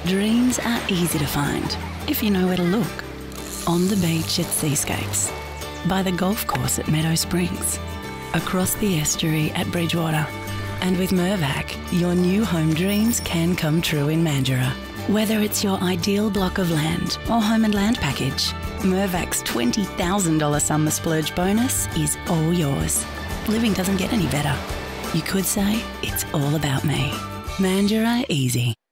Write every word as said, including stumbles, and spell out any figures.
Dreams are easy to find if you know where to look. On the beach at Seascapes, by the golf course at Meadow Springs, across the estuary at Bridgewater. And with Mirvac, your new home dreams can come true in Mandurah. Whether it's your ideal block of land or home and land package, Mirvac's twenty thousand dollars summer splurge bonus is all yours. Living doesn't get any better. You could say it's all about me. Mandurah Easy.